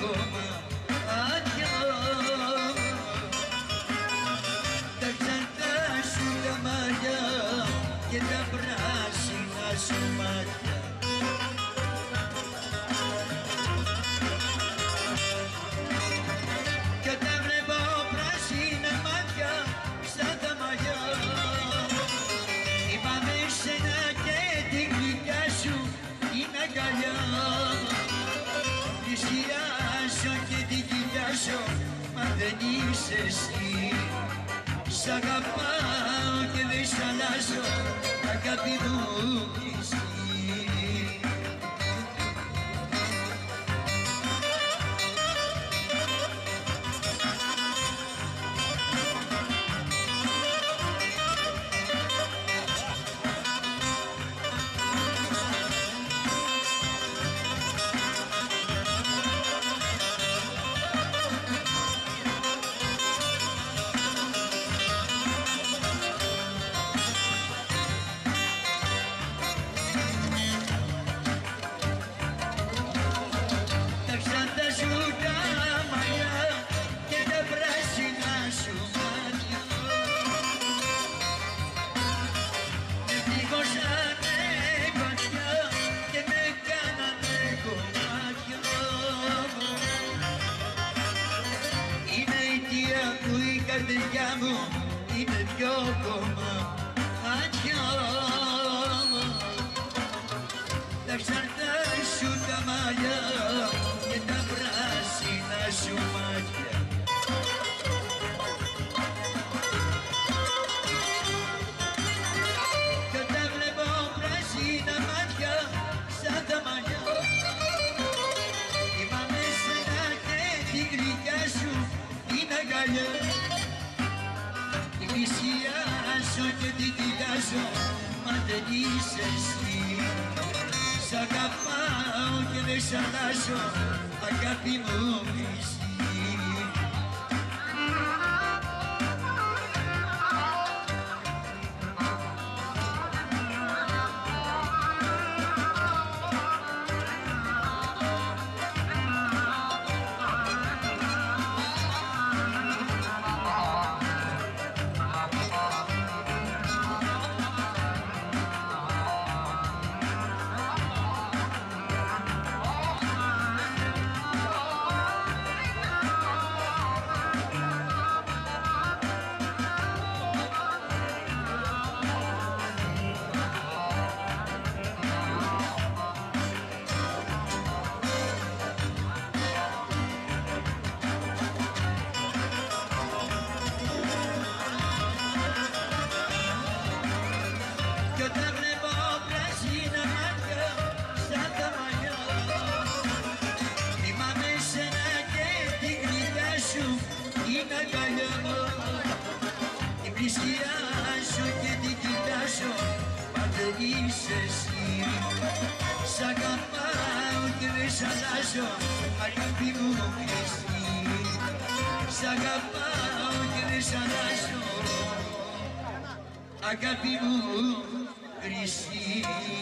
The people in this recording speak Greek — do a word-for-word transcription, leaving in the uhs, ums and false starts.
κομμάτια. Τα ξαρτά σου τα μαλλιά και τα πράσινα σου μάτια. Κι όταν βλέπω πράσινα μάτια σαν τα μαλλιά, είπαμε σένα και την γλυκιά σου είναι αγκαλιά. Πλησιάζω και την κοιτάζω, μα δεν είσαι εσύ. Σ' αγαπάω και δεν σ' αλλάζω, αγάπη μου κλειστή. Η καρδιά μου είναι δυο κομμάτια. Τα ξαρτά σου τα μαλλιά και τα πράσινα σου μάτια. Κι όταν βλέπω πράσινα μάτια σαν τα μαλλιά, θυμάμαι σένα και την γλυκιά σου είναι αγκαλιά. Την πλησιάζω και την κοιτάζω, μα δεν είσαι εσύ. Σ' αγαπάω και δεν σ' αλλάζω, αγάπη μου κλειστή. Την πλησιάζω και την κοιτάζω, μα δεν είσαι εσύ. Σ' αγαπάω και δεν σ' αλλάζω, αγάπη μου κλειστή. Σ' αγαπάω και δεν σ' αλλάζω, αγάπη μου κλειστή.